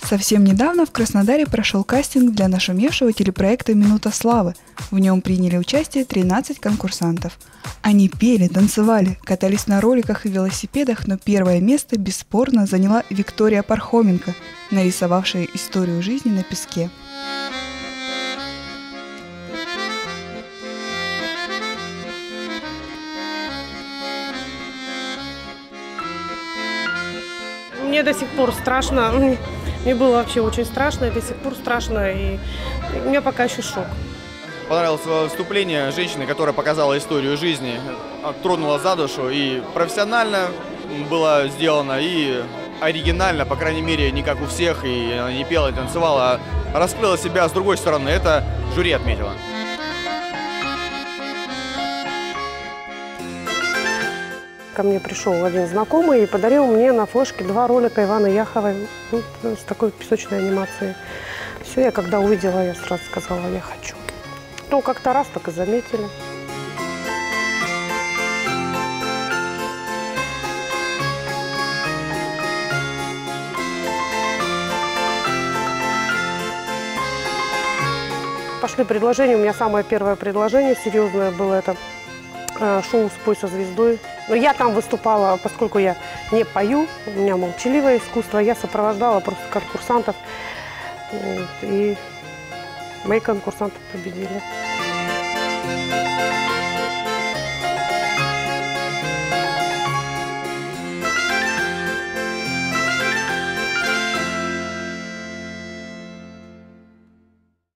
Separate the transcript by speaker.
Speaker 1: Совсем недавно в Краснодаре прошел кастинг для нашумевшего телепроекта «Минута славы». В нем приняли участие 13 конкурсантов. Они пели, танцевали, катались на роликах и велосипедах, но первое место бесспорно заняла Виктория Пархоменко, нарисовавшая историю жизни на песке.
Speaker 2: Мне до сих пор страшно, мне было вообще очень страшно, и до сих пор страшно, и у меня пока еще шок.
Speaker 3: Понравилось выступление женщины, которая показала историю жизни, тронула за душу, и профессионально было сделано, и оригинально, по крайней мере, не как у всех, и она не пела, и танцевала, а раскрыла себя с другой стороны, это жюри отметило.
Speaker 2: Ко мне пришел один знакомый и подарил мне на флешке 2 ролика Ивана Яховой с такой песочной анимацией. Все, я когда увидела, я сразу сказала, я хочу. Ну, как-то раз так и заметили. Пошли предложения. У меня самое первое предложение серьезное было это шоу «Спой со звездой». Но я там выступала, поскольку я не пою, у меня молчаливое искусство, я сопровождала просто конкурсантов, и мои конкурсанты победили.